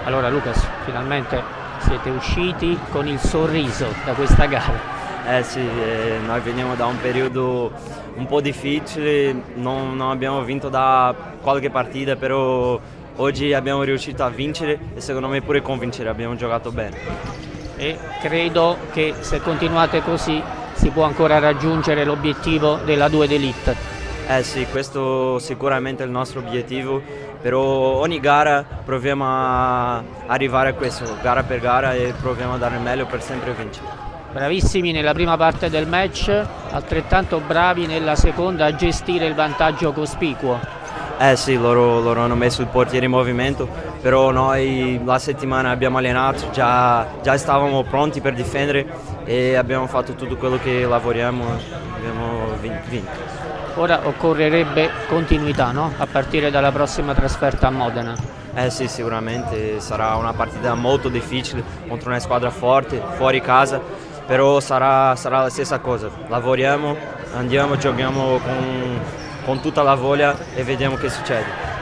Allora Lucas, finalmente siete usciti con il sorriso da questa gara. Eh sì, noi veniamo da un periodo un po' difficile, non abbiamo vinto da qualche partita, però oggi abbiamo riuscito a vincere e secondo me pure convincere, abbiamo giocato bene. E credo che se continuate così si può ancora raggiungere l'obiettivo della 2 d'Elite. Eh sì, questo sicuramente è il nostro obiettivo, però ogni gara proviamo a arrivare a questo, gara per gara, e proviamo a dare il meglio per sempre vincere. Bravissimi nella prima parte del match, altrettanto bravi nella seconda a gestire il vantaggio cospicuo. Eh sì, loro hanno messo il portiere in movimento, però noi la settimana abbiamo allenato, già stavamo pronti per difendere e abbiamo fatto tutto quello che lavoriamo, abbiamo vinto. Ora occorrerebbe continuità, no? A partire dalla prossima trasferta a Modena. Eh sì, sicuramente sarà una partita molto difficile contro una squadra forte, fuori casa, però sarà la stessa cosa. Lavoriamo, andiamo, giochiamo con tutta la voglia e vediamo che succede.